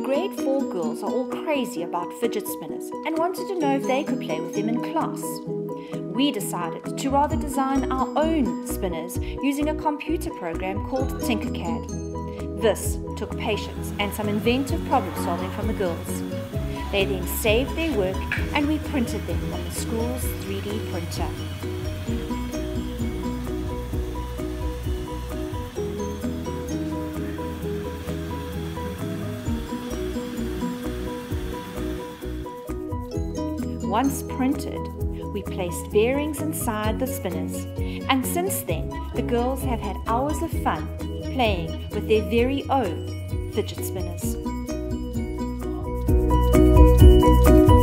grade 4 girls are all crazy about fidget spinners and wanted to know if they could play with them in class. We decided to rather design our own spinners using a computer program called Tinkercad. This took patience and some inventive problem solving from the girls. They then saved their work and we printed them on the school's 3D printer. Once printed, we placed bearings inside the spinners, and since then the girls have had hours of fun playing with their very own fidget spinners.